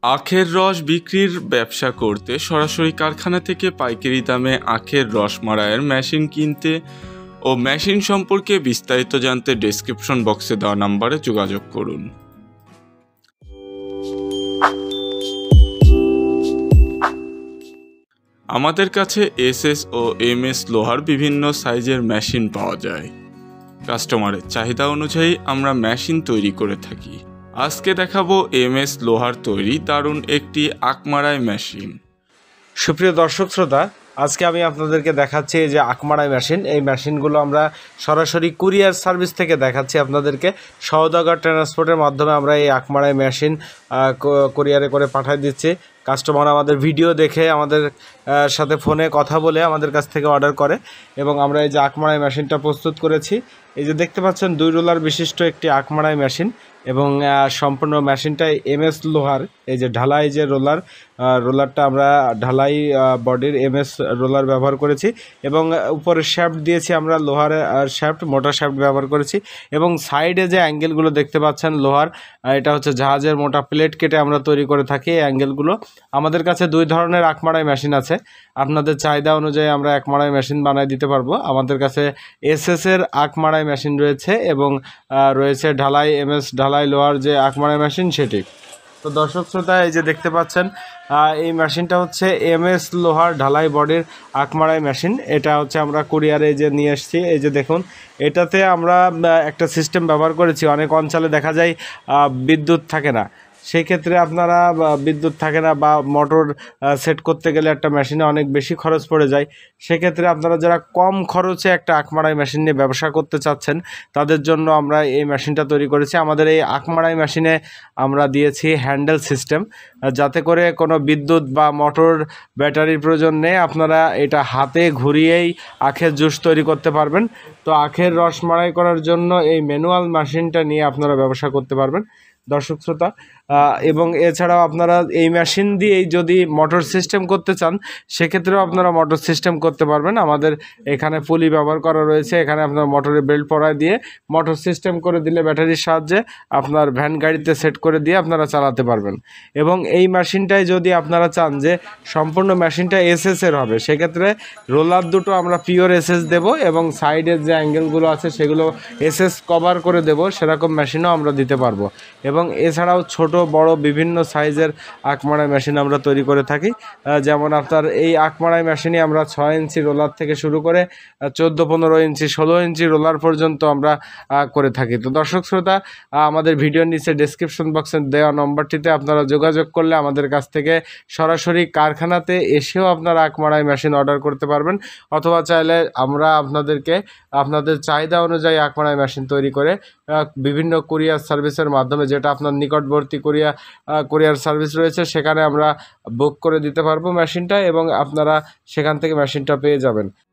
আখের রস বিক্রির ব্যবসা করতে সরাসরি কারখানা থেকে পাইকারি দামে আখের রস মাড়াইয়ের মেশিন কিনতে ও মেশিন সম্পর্কে বিস্তারিত জানতে ডেসক্রিপশন বক্সে দেওয়া নম্বরে যোগাযোগ করুন। আমাদের কাছে এসএস ও এমএস লোহার বিভিন্ন সাইজের মেশিন পাওয়া যায়। কাস্টমারের চাহিদা অনুযায়ী আমরা মেশিন তৈরি করে থাকি। আজকে দেখাবো এমএস লোহার তৈরি দারুণ একটি আখ মাড়াই মেশিন। সুপ্রিয় দর্শক শ্রোতা, আজকে আমি আপনাদেরকে দেখাচ্ছি যে আখ মাড়াই মেশিন। এই মেশিনগুলো আমরা সরাসরি কুরিয়ার সার্ভিস থেকে দেখাচ্ছি আপনাদেরকে। সওদাগর ট্রান্সপোর্টের মাধ্যমে আমরা এই আখ মাড়াই মেশিন কুরিয়ারে করে পাঠিয়ে দিচ্ছি। কাস্টমার আমাদের ভিডিও দেখে আমাদের সাথে ফোনে কথা বলে আমাদের কাছ থেকে অর্ডার করে এবং আমরা এই যে আখ মাড়াই মেশিনটা প্রস্তুত করেছি। এই যে দেখতে পাচ্ছেন 2 রোলার বিশিষ্ট একটি আখ মাড়াই মেশিন এবং সম্পূর্ণ মেশিনটাই এমএস লোহার। এই যে ঢালাই যে রোলারটা আমরা ঢালাই বডির এমএস রোলার ব্যবহার করেছি এবং উপরে শ্যাফট দিয়েছি আমরা লোহার শ্যাফট, মোটা শ্যাফট ব্যবহার করেছি এবং সাইডে যে অ্যাঙ্গেলগুলো দেখতে পাচ্ছেন লোহার, এটা হচ্ছে জাহাজের মোটা প্লেট কেটে আমরা তৈরি করে থাকি। এই অ্যাঙ্গেলগুলো আমাদের কাছে 2 ধরনের আখ মাড়াই মেশিন আছে। আপনাদের চাহিদা অনুযায়ী আমরা আখ মাড়াই মেশিন বানিয়ে দিতে পারবো। আমাদের কাছে এসএসের আখ মাড়াই মেশিন রয়েছে এবং রয়েছে ঢালাই এমএস ঢালাই লোহার যে আখ মাড়াই মেশিন সেটি। তো দর্শক শ্রোতা, এই যে দেখতে পাচ্ছেন এই মেশিনটা হচ্ছে এমএস লোহার ঢালাই বডির আখ মাড়াই মেশিন। এটা হচ্ছে আমরা কুরিয়ারে যে নিয়ে এসেছি। এই যে দেখুন, এটাতে আমরা একটা সিস্টেম ব্যবহার করেছি। অনেক অঞ্চলে দেখা যায় বিদ্যুৎ থাকে না, সেই ক্ষেত্রে আপনারা বিদ্যুৎ থাকে না বা মোটর সেট করতে গেলে একটা মেশিনে অনেক বেশি খরচ পড়ে যায়। সেক্ষেত্রে আপনারা যারা কম খরচে একটা আখ মাড়াই মেশিন নিয়ে ব্যবসা করতে চাচ্ছেন তাদের জন্য আমরা এই মেশিনটা তৈরি করেছি। আমাদের এই আখ মাড়াই মেশিনে আমরা দিয়েছি হ্যান্ডেল সিস্টেম, যাতে করে কোনো বিদ্যুৎ বা মোটর ব্যাটারির প্রয়োজন নেই। আপনারা এটা হাতে ঘুরিয়েই আখের জুস তৈরি করতে পারবেন। তো আখের রস মাড়াই করার জন্য এই ম্যানুয়াল মেশিনটা নিয়ে আপনারা ব্যবসা করতে পারবেন দর্শক শ্রোতা। এবং এছাড়াও আপনারা এই মেশিন দিয়েই যদি মোটর সিস্টেম করতে চান সেক্ষেত্রেও আপনারা মোটর সিস্টেম করতে পারবেন। আমাদের এখানে পুলি ব্যবহার করা রয়েছে। এখানে আপনার মোটরের বেল্ট পরায় দিয়ে মোটর সিস্টেম করে দিলে ব্যাটারির সাহায্যে আপনার ভ্যান গাড়িতে সেট করে দিয়ে আপনারা চালাতে পারবেন। এবং এই মেশিনটাই যদি আপনারা চান যে সম্পূর্ণ মেশিনটা এসএসের হবে, সেক্ষেত্রে রোলার দুটো আমরা পিওর এসএস দেবো এবং সাইডের যে অ্যাঙ্গেলগুলো আছে সেগুলো এসএস কভার করে দেবো, সেরকম মেশিনও আমরা দিতে পারবো। এবং এছাড়াও ছোট বড় বিভিন্ন সাইজের আখ মাড়াই মেশিন আমরা তৈরি করে থাকি। যেমন আপনার এই আখ মাড়াই মেশিনে আমরা 6 ইঞ্চি রোলার থেকে শুরু করে 14-15 ইঞ্চি 16 ইঞ্চি রোলার পর্যন্ত আমরা করে থাকি। তো দর্শক শ্রোতা, আমাদের ভিডিওর নিচে ডেসক্রিপশন বক্সে দেওয়া নম্বরটিতে আপনারা যোগাযোগ করলে আমাদের কাছ থেকে সরাসরি কারখানাতে এসেও আপনারা আখ মাড়াই মেশিন অর্ডার করতে পারবেন, অথবা চাইলে আমরা আপনাদেরকে আপনাদের চাহিদা অনুযায়ী আখ মাড়াই মেশিন তৈরি করে বিভিন্ন কুরিয়ার সার্ভিসের মাধ্যমে, যেটা আপনার নিকটবর্তী কুরিয়ার সার্ভিস রয়েছে, সেখানে আমরা বুক করে দিতে পারবো মেশিনটা এবং আপনারা সেখান থেকে মেশিনটা পেয়ে যাবেন।